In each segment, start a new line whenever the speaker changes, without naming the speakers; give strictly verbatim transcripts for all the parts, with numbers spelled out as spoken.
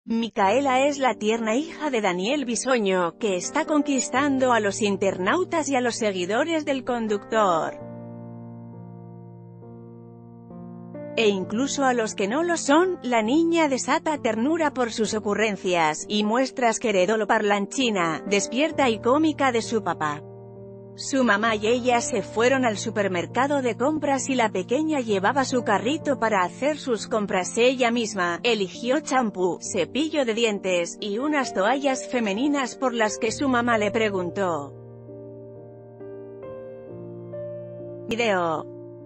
Micaela es la tierna hija de Daniel Bisoño, que está conquistando a los internautas y a los seguidores del conductor. E incluso a los que no lo son. La niña desata ternura por sus ocurrencias, y muestras que heredó lo parlanchina, despierta y cómica de su papá. Su mamá y ella se fueron al supermercado de compras y la pequeña llevaba su carrito para hacer sus compras ella misma. Eligió champú, cepillo de dientes, y unas toallas femeninas por las que su mamá le preguntó. Video.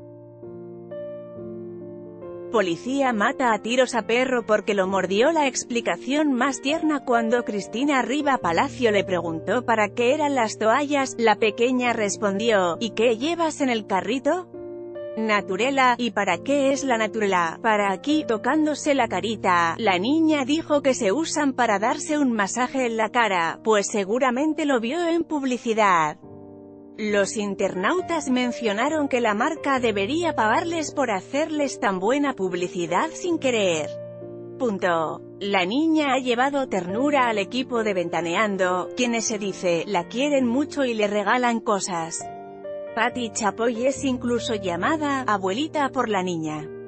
Policía mata a tiros a perro porque lo mordió. La explicación más tierna cuando Cristina Riva Palacio le preguntó para qué eran las toallas, la pequeña respondió: ¿y qué llevas en el carrito? Naturela. ¿Y para qué es la naturela? Para aquí, tocándose la carita. La niña dijo que se usan para darse un masaje en la cara, pues seguramente lo vio en publicidad. Los internautas mencionaron que la marca debería pagarles por hacerles tan buena publicidad sin querer. Punto. La niña ha llevado ternura al equipo de Ventaneando, quienes se dice, la quieren mucho y le regalan cosas. Patti Chapoy es incluso llamada abuelita por la niña.